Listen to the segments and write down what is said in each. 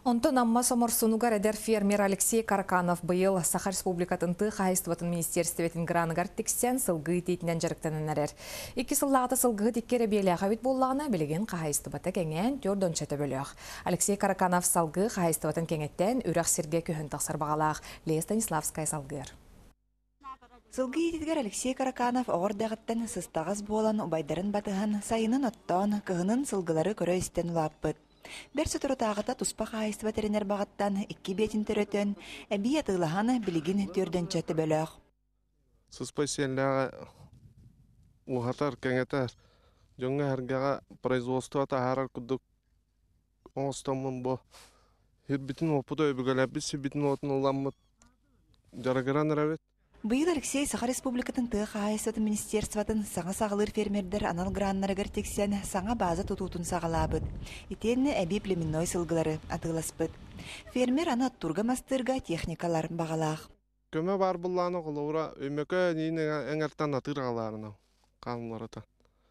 Онтон амма соморсунугар эдер фермер Алексей Караканов быйыл Саха Республикатын Хайстватын министерстветін граныгар тексен сылгы дейтінен жарықтанын әрер. Екі сыллағыта сылгы деккері белі ағавит боллағына білеген Хайствата кәңен төрдон чәті бөліғ. Алексей Караканов салгы Хайстватын кәңеттен үрәқ серге көхін тақсыр бағалақ. Лея Станиславская салгыр. Сылгы етедгер Алексей Караканов оғырдағыттан сыстағыз болан убайдарын батыған сайынын оттон кығынын сылгылары көрі істен ұлаппыт. Бер сотырутағыта туспа Хайства теренер бағыттан икки бетін түрөтөн, әбі атылағаны білігін түрден чәті бөліғ. Сыспай сенләға ұғатар кәңетер. Жоңға әргеға производство тағарар күдік оңыстамын бұ. Хербетін опыда өбігіл әбісі бетін отын ұламыд. Жарағыран әрәвет. Быйыл Алексей Саха Республикатын Хайстватын министерстватын саңа сағылыр фермердер анал граннарыгар тексен саңа база тутутун сағалабыд. Итенне әбі племенной сылгылары атыласпыд. Фермер аны турга мастырга техникалар бағалақ. Көмі бар бұлланы құлауыра өмекі нейін әңәрттан атыр қаларына қалыларыта.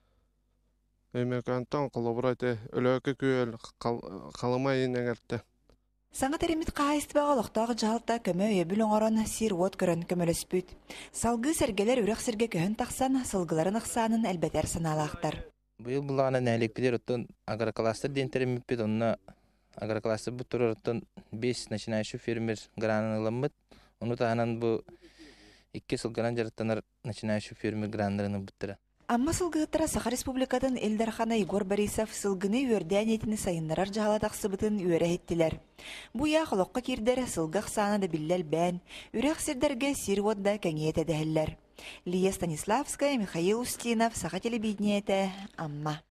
Өмекі әнттан құлауыра өлөкі көл қалыма ең әңәртті. Саңа теремит Хайства олықтағы жалта көмі өйбіл оңырын сир от көрін көміліспүйт. Салғы сәргелер үрек сірге көхін тақсан, сылғыларын ұқсанын әлбәтер саналақтар. Бұл бұлағына нәліктілер ұттын агроколастыр ден теремитпет, онына агроколастыр бұттырыр ұттын 5 начинающий фермер гранын ұламыд. Оны тағынан бұл 2 сылғынан жарықтанар начинающий фермер гранларының бұттыры. Амма сылгыттара Саха Республикатын Элдархана Егор Борисов сылгыны үрдән етіні сайынларар жағала тақсыбытын үрі еттілер. Бұ яқ олыққа кердер сылғақ саны да білләл бән, үрек сірдерге сирводда кәңет әдәлілер. Лия Станиславская, Михаил Устинов, Саха телевидениеті, Амма.